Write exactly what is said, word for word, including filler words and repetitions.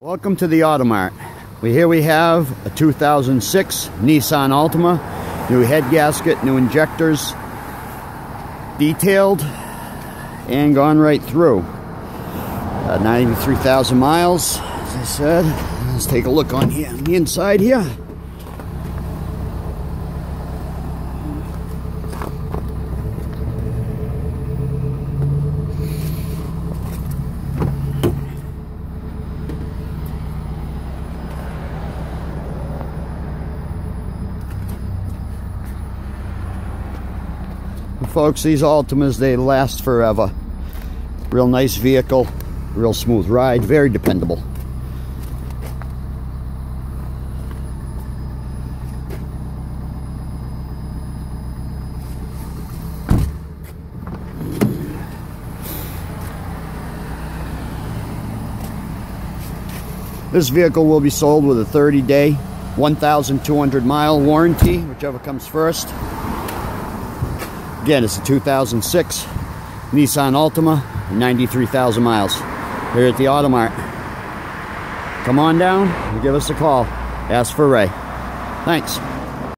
Welcome to the Automart. We here we have a two thousand six Nissan Altima, new head gasket, new injectors, detailed and gone right through. Uh, ninety-three thousand miles, as I said. Let's take a look on here, on the inside here. Folks, these Altimas, they last forever. Real nice vehicle, real smooth ride, very dependable. This vehicle will be sold with a thirty day, one thousand two hundred mile warranty, whichever comes first. Again, it's a two thousand six Nissan Altima, ninety-three thousand miles. Here at the Automart. Come on down and give us a call. Ask for Ray. Thanks.